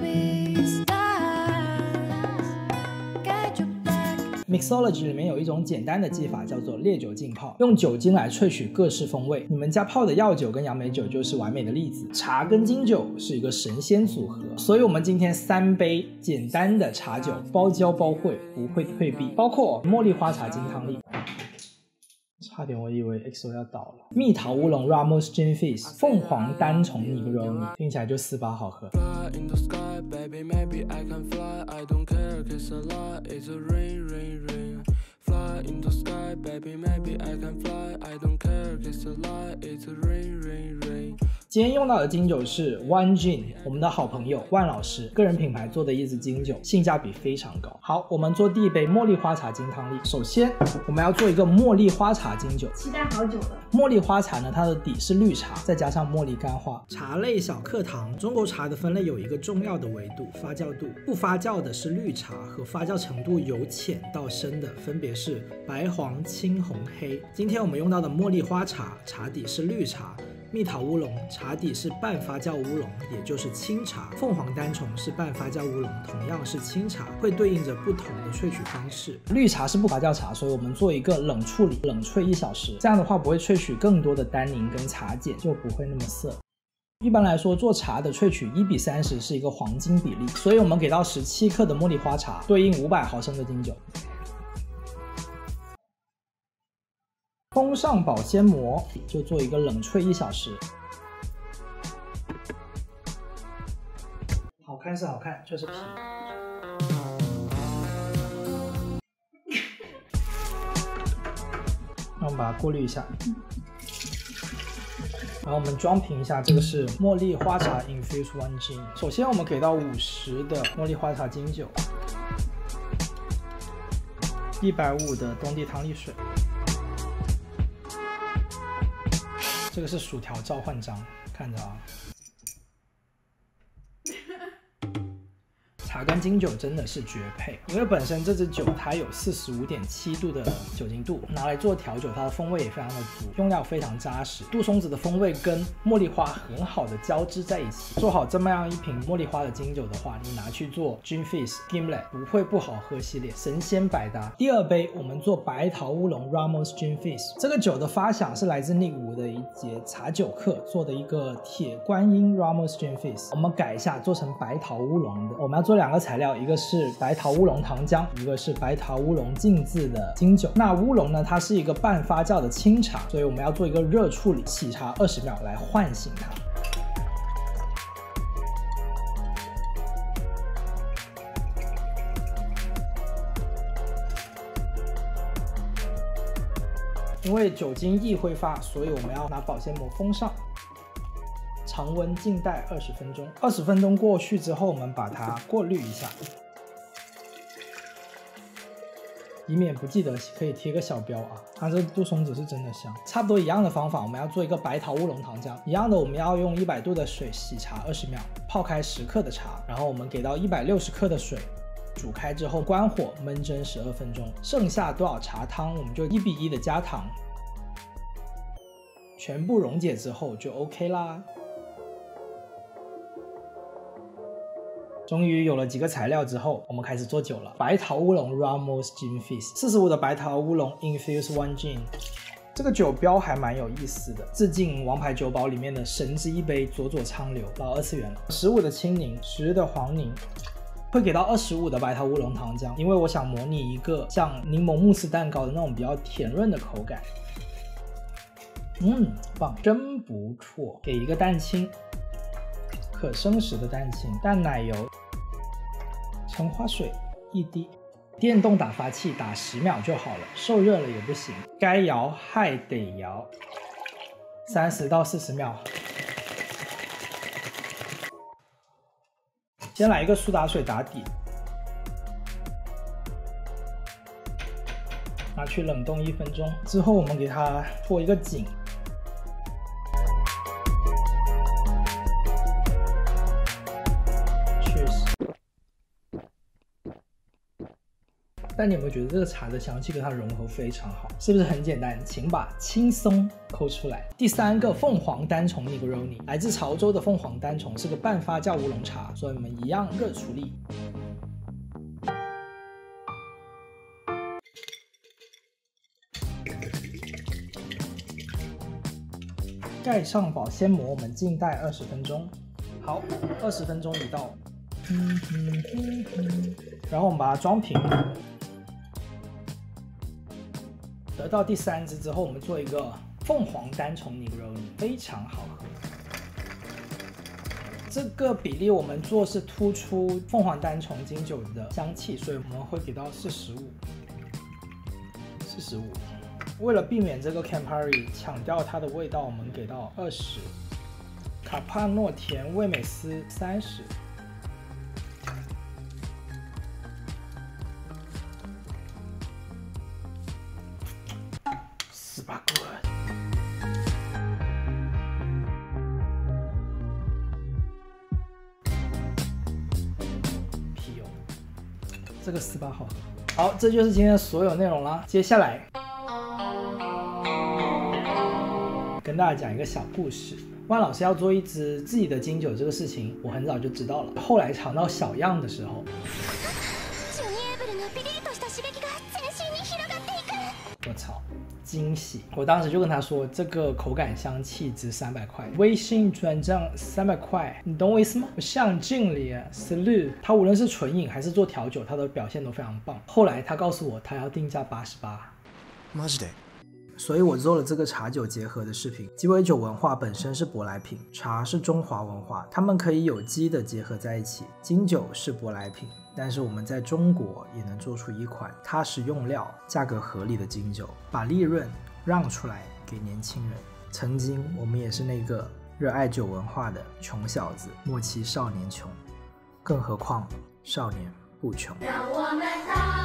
Mixology 里面有一种简单的技法叫做烈酒浸泡，用酒精来萃取各式风味。你们家泡的药酒跟杨梅酒就是完美的例子，茶跟金酒是一个神仙组合。所以我们今天3杯简单的茶酒，包教包会，不会退避，包括茉莉花茶金汤力。差点我以为 XO 要倒了。蜜桃乌龙 Ramos Gin Fizz 凤凰单丛尼格罗尼，听起来就4把好喝。今天用到的金酒是 One Gin， 我们的好朋友万老师个人品牌做的一支金酒，性价比非常高。好，我们做第一杯茉莉花茶金汤力。首先我们要做一个茉莉花茶金酒， 期待好久了。 茉莉花茶呢，它的底是绿茶，再加上茉莉干花。茶类小课堂，中国茶的分类有一个重要的维度，发酵度。不发酵的是绿茶，和发酵程度由浅到深的分别是白、黄、青、红、黑。今天我们用到的茉莉花茶，茶底是绿茶。蜜桃乌龙茶底是半发酵乌龙，也就是清茶。凤凰单丛是半发酵乌龙，同样是清茶，会对应着不同的萃取方式。绿茶是不发酵茶，所以我们做一个冷处理，冷萃1小时，这样的话不会萃取更多的单宁跟茶碱，就不会那么涩。一般来说，做茶的萃取1:30是一个黄金比例，所以我们给到17克的茉莉花茶，对应500毫升的金酒。封上保鲜膜，就做一个冷萃1小时。好看是好看，就是皮。那我们把它过滤一下。然后我们装瓶一下，这个是茉莉花茶 Infused One Gin。首先我们给到50的茉莉花茶金酒，150的东地汤力水。这个是薯条召唤章，看着啊。茶跟金酒真的是绝配，因为本身这支酒它有45.7度的酒精度，拿来做调酒，它的风味也非常的足，用料非常扎实。杜松子的风味跟茉莉花很好的交织在一起，做好这么样一瓶茉莉花的金酒的话，你拿去做 Gin Fizz、Gimlet 不会不好喝系列，神仙百搭。第二杯我们做白桃乌龙 Ramos Gin Fizz， 这个酒的发想是来自Nick Wu的一节茶酒课做的一个铁观音 Ramos Gin Fizz， 我们改一下做成白桃乌龙的。我们要做2个材料，一个是白桃乌龙糖浆，一个是白桃乌龙浸渍的金酒。那乌龙呢，它是一个半发酵的清茶，所以我们要做一个热处理，沏茶20秒来唤醒它。因为酒精易挥发，所以我们要拿保鲜膜封上。常温静待20分钟，20分钟过去之后，我们把它过滤一下，以免不记得可以贴个小标啊。它这杜松子是真的香。差不多一样的方法，我们要做一个白桃乌龙糖浆，一样的我们要用100度的水洗茶20秒，泡开10克的茶，然后我们给到160克的水。煮开之后关火焖蒸12分钟，剩下多少茶汤我们就1:1的加糖，全部溶解之后就 OK 啦。终于有了几个材料之后，我们开始做酒了。白桃乌龙 Ramos Gin Fizz，45的白桃乌龙 Infused One Gin。这个酒标还蛮有意思的，致敬王牌酒保里面的神之一杯佐佐昌流，老2次元了。15的青柠，10的黄柠。会给到25的白桃乌龙糖浆，因为我想模拟一个像柠檬慕斯蛋糕的那种比较甜润的口感。棒，真不错。给一个蛋清，可生食的蛋清，淡奶油，橙花水1滴，电动打发器打10秒就好了，受热了也不行，该摇还得摇，30到40秒。先来一个苏打水打底，拿去冷冻1分钟之后，我们给它搓一个紧。Cheers。 但你有没有觉得这个茶的香气跟它融合非常好？是不是很简单？请把轻松抠出来。第3个凤凰单丛 Negroni， 来自潮州的凤凰单丛是个半发酵乌龙茶，所以我们一样热处理。盖上保鲜膜，我们静待20分钟。好，20分钟已到。然后我们把它装瓶。得到第3支之后，我们做一个凤凰单丛 Negroni， 非常好喝。这个比例我们做是突出凤凰单丛金酒的香气，所以我们会给到45。为了避免这个 Campari 抢掉它的味道，我们给到20。卡帕诺甜味美思30。18 good。皮油，这个18好喝。好，这就是今天的所有内容啦。接下来跟大家讲一个小故事。万老师要做一支自己的金酒这个事情，我很早就知道了。后来尝到小样的时候，我操，惊喜！我当时就跟他说，这个口感香气值300块，微信转账300块，你懂我意思吗？我向敬礼 ，salute。他无论是纯饮还是做调酒，他的表现都非常棒。后来他告诉我，他要定价88。マジで？所以我做了这个茶酒结合的视频。鸡尾酒文化本身是舶来品，茶是中华文化，它们可以有机的结合在一起。金酒是舶来品，但是我们在中国也能做出一款踏实用料、价格合理的金酒，把利润让出来给年轻人。曾经我们也是那个热爱酒文化的穷小子，莫欺少年穷，更何况少年不穷。让我们